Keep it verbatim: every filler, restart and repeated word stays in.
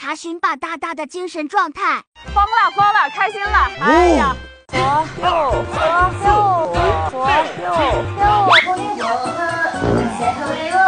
查询吧大大的精神状态。 疯了疯了，开心了！哎呀，左右左右左右右。